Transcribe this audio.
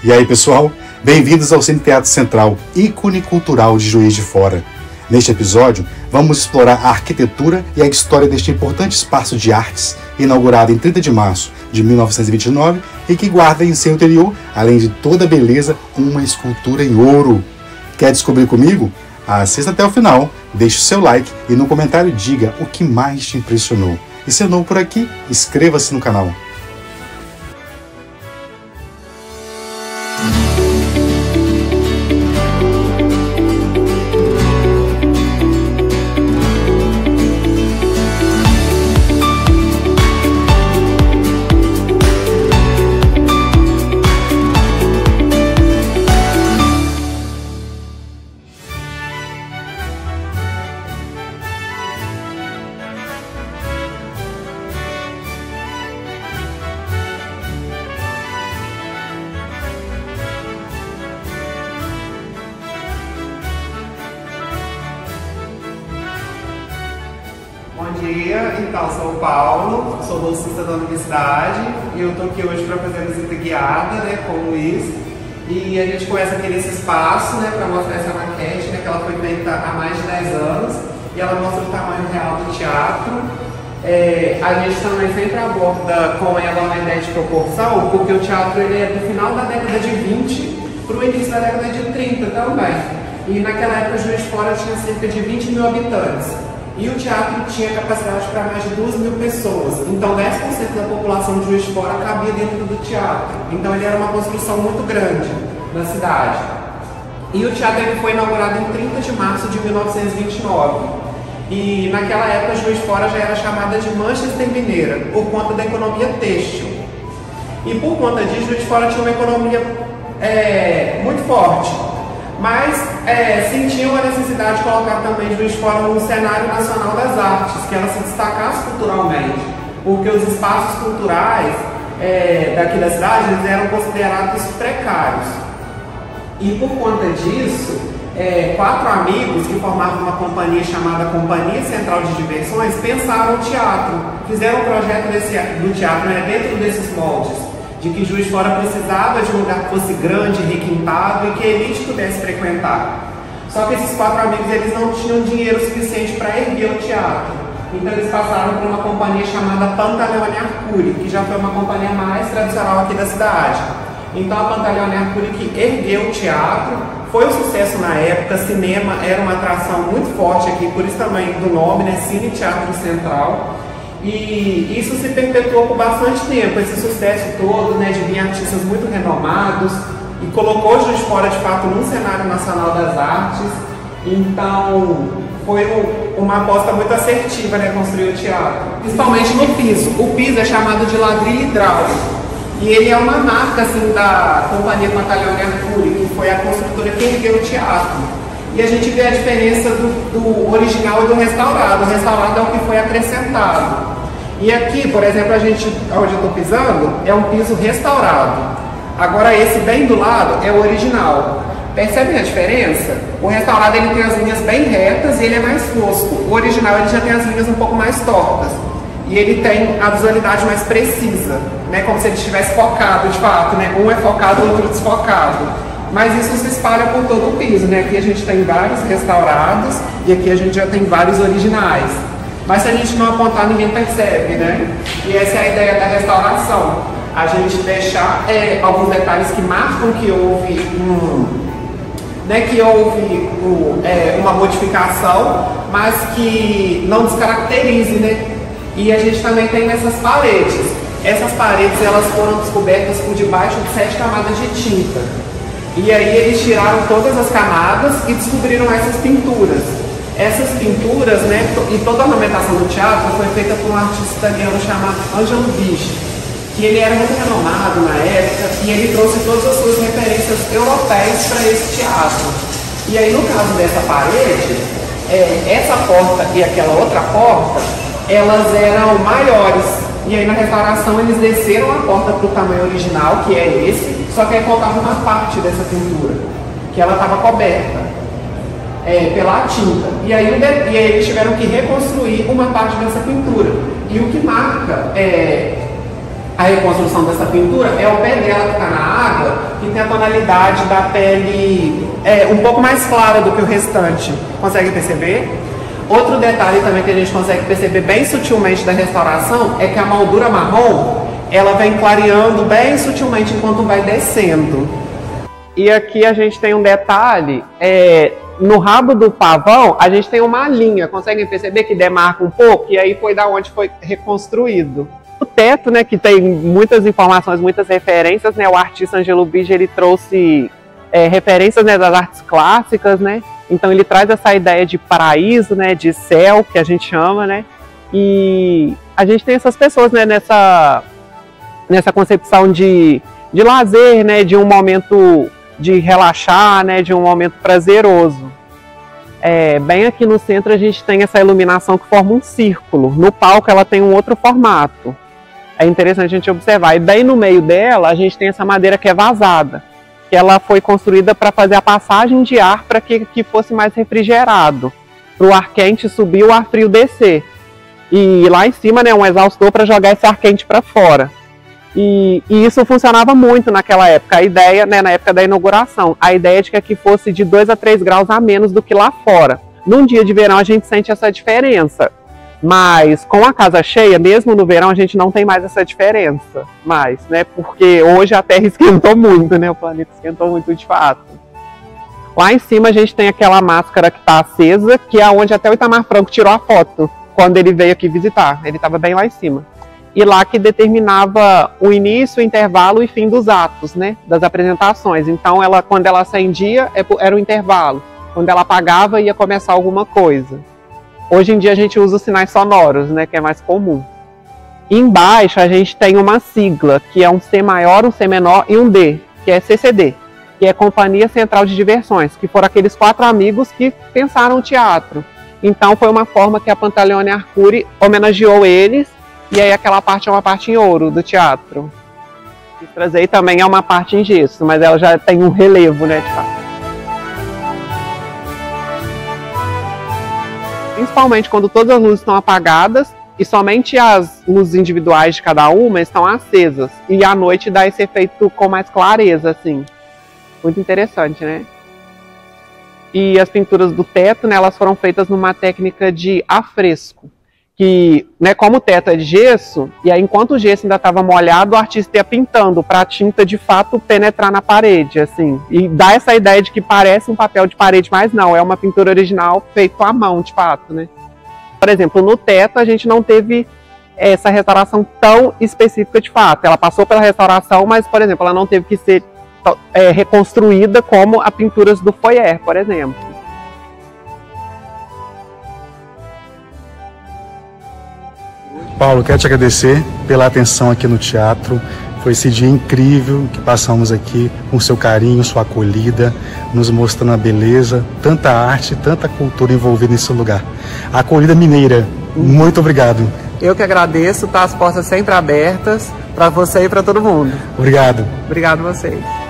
E aí, pessoal? Bem-vindos ao Cine Teatro Central, ícone cultural de Juiz de Fora. Neste episódio, vamos explorar a arquitetura e a história deste importante espaço de artes, inaugurado em 30 de março de 1929 e que guarda em seu interior, além de toda a beleza, uma escultura em ouro. Quer descobrir comigo? Assista até o final, deixe o seu like e no comentário diga o que mais te impressionou. E se é novo por aqui, inscreva-se no canal. Bom dia, então sou o Paulo, sou bolsista da universidade e eu estou aqui hoje para fazer a visita guiada, com o Luiz. E a gente começa aqui nesse espaço, para mostrar essa maquete, que ela foi feita há mais de 10 anos e ela mostra o tamanho real do teatro. A gente também sempre aborda com ela uma ideia de proporção, porque o teatro ele é do final da década de 20 para o início da década de 30 também. E naquela época Juiz de Fora tinha cerca de 20 mil habitantes. E o teatro tinha capacidade para mais de 2.000 pessoas. Então 10% da população de Juiz de Fora cabia dentro do teatro. Então ele era uma construção muito grande na cidade. E o teatro ele foi inaugurado em 30 de março de 1929. E naquela época Juiz de Fora já era chamada de Manchester Mineira, por conta da economia têxtil. E por conta disso, Juiz de Fora tinha uma economia muito forte. Mas sentiam a necessidade de colocar também Juiz de Fora no cenário nacional das artes, que ela se destacasse culturalmente, porque os espaços culturais daqui da cidade eles eram considerados precários. E por conta disso, 4 amigos que formavam uma companhia chamada Companhia Central de Diversões pensaram o teatro, fizeram um projeto do teatro dentro desses moldes, de que Juiz de Fora precisava de um lugar que fosse grande, requintado e que a elite pudesse frequentar. Só que esses 4 amigos eles não tinham dinheiro suficiente para erguer o teatro. Então eles passaram por uma companhia chamada Pantaleone Arcuri, que já foi uma companhia mais tradicional aqui da cidade. Então a Pantaleone Arcuri que ergueu o teatro, foi um sucesso na época, cinema era uma atração muito forte aqui, por isso também do nome, Cine Teatro Central. E isso se perpetuou por bastante tempo, esse sucesso todo, de vir artistas muito renomados, e colocou Juiz de Fora, de fato, num cenário nacional das artes. Então, foi uma aposta muito assertiva, construir o teatro, principalmente no piso. O piso é chamado de ladrilho hidráulico, e ele é uma marca, assim, da Companhia Pantaleone Arcuri, que foi a construtora que ergueu o teatro. E a gente vê a diferença do original e do restaurado. O restaurado é o que foi acrescentado. E aqui, por exemplo, onde eu estou pisando, é um piso restaurado. Agora esse bem do lado é o original. Percebem a diferença? O restaurado ele tem as linhas bem retas e ele é mais fosco. O original ele já tem as linhas um pouco mais tortas. E ele tem a visualidade mais precisa, como se ele estivesse focado de fato, Um é focado, o outro desfocado. Mas isso se espalha por todo o piso, Aqui a gente tem vários restaurados e aqui a gente já tem vários originais. Mas se a gente não apontar, ninguém percebe, E essa é a ideia da restauração. A gente deixar alguns detalhes que marcam que houve uma modificação, mas que não descaracterize, E a gente também tem nessas paredes. Essas paredes elas foram descobertas por debaixo de 7 camadas de tinta. E aí eles tiraram todas as camadas e descobriram essas pinturas. Essas pinturas, e toda a ornamentação do teatro foi feita por um artista italiano chamado Angelo Bischi, que ele era muito renomado na época e ele trouxe todas as suas referências europeias para esse teatro. E aí no caso dessa parede, essa porta e aquela outra porta, elas eram maiores. E aí na restauração eles desceram a porta para o tamanho original, que é esse, só que aí faltava uma parte dessa pintura, que ela estava coberta pela tinta. E aí eles tiveram que reconstruir uma parte dessa pintura. E o que marca A reconstrução dessa pintura é o pé dela que está na água, que tem a tonalidade da pele um pouco mais clara do que o restante. Consegue perceber? Outro detalhe também que a gente consegue perceber bem sutilmente da restauração é que a moldura marrom, ela vem clareando bem sutilmente enquanto vai descendo. E aqui a gente tem um detalhe, no rabo do pavão a gente tem uma linha, conseguem perceber que demarca um pouco? E aí foi da onde foi reconstruído. O teto, né, que tem muitas informações, muitas referências, né, o artista Angelo Bigi, ele trouxe referências, né, das artes clássicas, né, então ele traz essa ideia de paraíso, né, de céu, que a gente chama, né, e a gente tem essas pessoas, né, nessa concepção de lazer, né, de um momento de relaxar, né, de um momento prazeroso. Bem aqui no centro a gente tem essa iluminação que forma um círculo, no palco ela tem um outro formato. É interessante a gente observar. E bem no meio dela, a gente tem essa madeira que é vazada, que ela foi construída para fazer a passagem de ar para que fosse mais refrigerado, para o ar quente subir e o ar frio descer. E lá em cima, né, um exaustor para jogar esse ar quente para fora. E isso funcionava muito naquela época. A ideia, né, na época da inauguração, a ideia de que aqui fosse de 2 a 3 graus a menos do que lá fora. Num dia de verão a gente sente essa diferença. Mas com a casa cheia, mesmo no verão, a gente não tem mais essa diferença. Mais, né? Porque hoje a Terra esquentou muito, né? O planeta esquentou muito de fato. Lá em cima a gente tem aquela máscara que está acesa, que é onde até o Itamar Franco tirou a foto, quando ele veio aqui visitar. Ele estava bem lá em cima. E lá que determinava o início, o intervalo e fim dos atos, né? Das apresentações. Então, quando ela acendia, era o intervalo. Quando ela apagava, ia começar alguma coisa. Hoje em dia a gente usa os sinais sonoros, né, que é mais comum. E embaixo a gente tem uma sigla, que é um C maior, um C menor e um D, que é CCD, que é Companhia Central de Diversões, que foram aqueles 4 amigos que pensaram o teatro. Então foi uma forma que a Pantaleone Arcuri homenageou eles, e aí aquela parte é uma parte em ouro do teatro. E trazer também é uma parte em gesso, mas ela já tem um relevo, né, de fato. Principalmente quando todas as luzes estão apagadas e somente as luzes individuais de cada uma estão acesas. E à noite dá esse efeito com mais clareza, assim. Muito interessante, né? E as pinturas do teto, né, elas foram feitas numa técnica de afresco. Que, né, como o teto é de gesso, e aí enquanto o gesso ainda estava molhado, o artista ia pintando para a tinta de fato penetrar na parede, assim. E dá essa ideia de que parece um papel de parede, mas não, é uma pintura original feita à mão, de fato, né? Por exemplo, no teto a gente não teve essa restauração tão específica de fato. Ela passou pela restauração, mas, por exemplo, ela não teve que ser reconstruída como as pinturas do foyer, por exemplo. Paulo, quero te agradecer pela atenção aqui no teatro. Foi esse dia incrível que passamos aqui, com seu carinho, sua acolhida, nos mostrando a beleza, tanta arte, tanta cultura envolvida nesse lugar. A acolhida mineira, muito obrigado. Eu que agradeço, tá? As portas sempre abertas para você e para todo mundo. Obrigado. Obrigado a vocês.